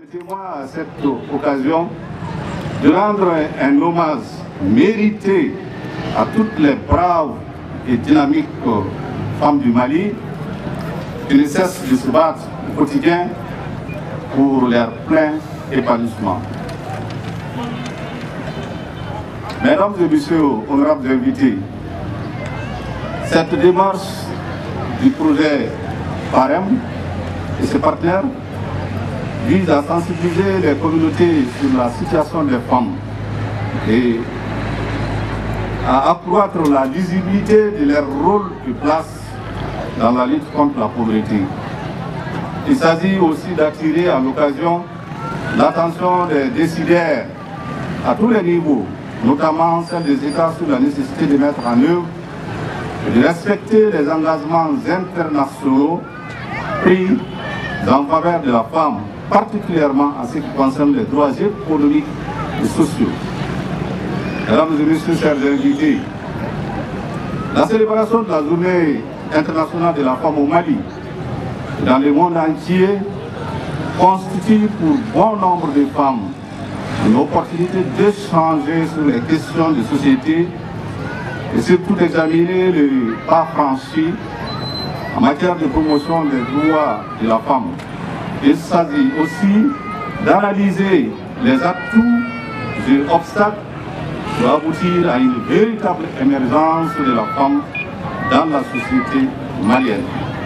Permettez-moi à cette occasion de rendre un hommage mérité à toutes les braves et dynamiques femmes du Mali qui ne cessent de se battre au quotidien pour leur plein épanouissement. Mesdames et messieurs, honorables invités, cette démarche du projet PAREM et ses partenaires vise à sensibiliser les communautés sur la situation des femmes et à accroître la lisibilité de leur rôle et place dans la lutte contre la pauvreté. Il s'agit aussi d'attirer à l'occasion l'attention des décideurs à tous les niveaux, notamment celle des États sur la nécessité de mettre en œuvre et de respecter les engagements internationaux pris en faveur de la femme, particulièrement en ce qui concerne les droits économiques et sociaux. Mesdames et messieurs, chers invités, la célébration de la Journée internationale de la femme au Mali, dans le monde entier, constitue pour bon nombre de femmes une opportunité d'échanger sur les questions de société et surtout d'examiner le pas franchi en matière de promotion des droits de la femme. Il s'agit aussi d'analyser les atouts et obstacles pour aboutir à une véritable émergence de la femme dans la société malienne.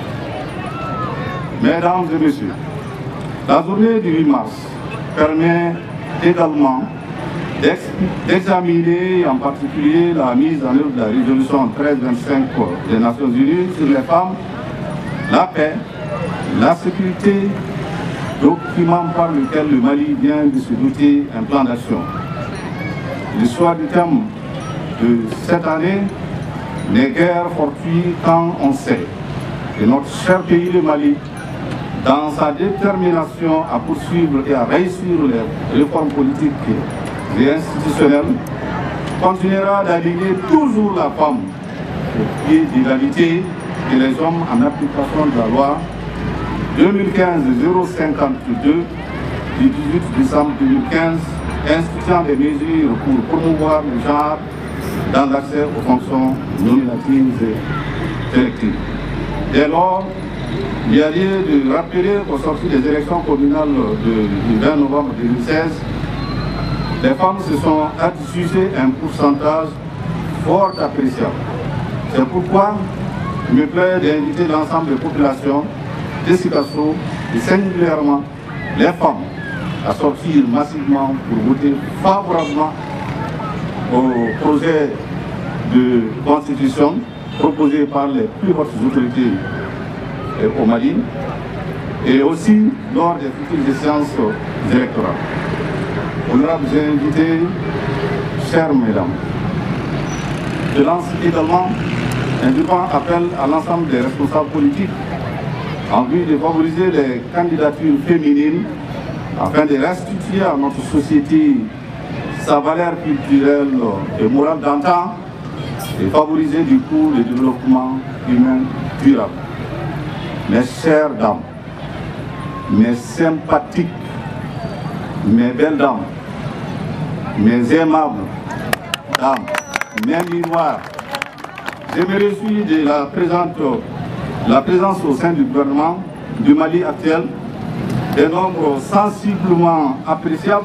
Mesdames et messieurs, la journée du 8 mars permet également d'examiner en particulier la mise en œuvre de la résolution 1325 des Nations Unies sur les femmes, la paix, la sécurité, document par lequel le Mali vient de se doter un plan d'action. Le choix du thème de cette année n'est guère fortuit quand on sait que notre cher pays, le Mali, dans sa détermination à poursuivre et à réussir les réformes politiques et institutionnelles, continuera d'aligner toujours la femme au pied d'égalité et les hommes en application de la loi 2015-052 du 18 décembre 2015 instituant des mesures pour promouvoir le genre dans l'accès aux fonctions nominatives et électives. Dès lors, il y a lieu de rappeler qu'au sortir des élections communales du 20 novembre 2016, les femmes se sont adjugées un pourcentage fort appréciable. C'est pourquoi il me plaît d'inviter l'ensemble des populations de Sikasso et singulièrement les femmes à sortir massivement pour voter favorablement au projet de constitution proposé par les plus hautes autorités au Mali et aussi lors des futures séances électorales. Honorables invités, chères mesdames, je lance également un vivant appel à l'ensemble des responsables politiques en vue de favoriser les candidatures féminines afin de restituer à notre société sa valeur culturelle et morale d'antan et favoriser du coup le développement humain durable. Mes chères dames, mes sympathiques, mes belles dames, mes aimables dames, mes miroirs, je me réjouis de la présence au sein du gouvernement du Mali actuel des nombres sensiblement appréciables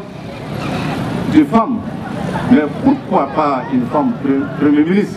de femmes. Mais pourquoi pas une femme Premier ministre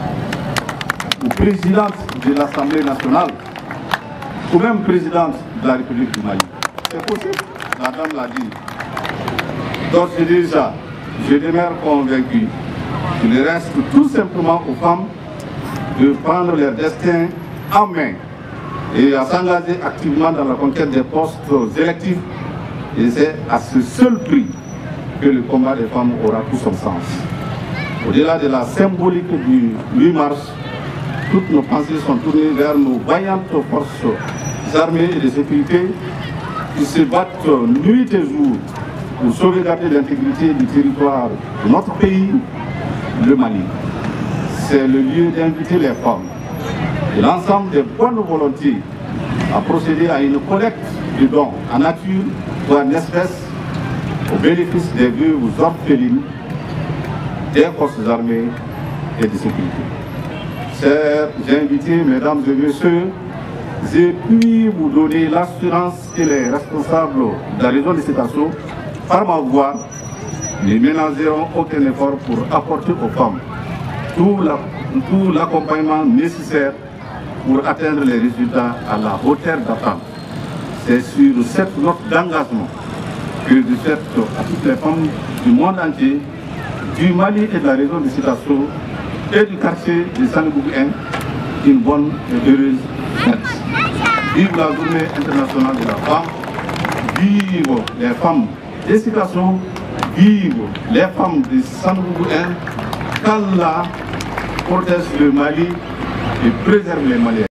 ou présidente de l'Assemblée nationale ou même présidente de la République du Mali? C'est possible, la dame l'a dit. Donc je dis ça, je demeure convaincu qu'il reste tout simplement aux femmes de prendre leur destin en main et à s'engager activement dans la conquête des postes électifs. Et c'est à ce seul prix que le combat des femmes aura tout son sens. Au-delà de la symbolique du 8 mars, toutes nos pensées sont tournées vers nos vaillantes forces armées et de sécurité qui se battent nuit et jour pour sauvegarder l'intégrité du territoire de notre pays, le Mali. C'est le lieu d'inviter les femmes et l'ensemble des bonnes volontés à procéder à une collecte de dons en nature ou en espèces au bénéfice des veuves orphelines des forces armées et de sécurité. Chers invités, mesdames et messieurs, j'ai pu vous donner l'assurance que les responsables de la région de cet assaut, par ma voix, ne ménageront aucun effort pour apporter aux femmes tout l'accompagnement nécessaire pour atteindre les résultats à la hauteur d'attente. C'est sur cette note d'engagement que je souhaite à toutes les femmes du monde entier, du Mali et de la région de cet assaut et du quartier de Sanogoubou 1 une bonne et heureuse fête. Vive la journée internationale de la femme, vive les femmes de cet assaut, vive les femmes de Sanogoubou 1, qu'Allah protège le Mali et préserve les Maliens.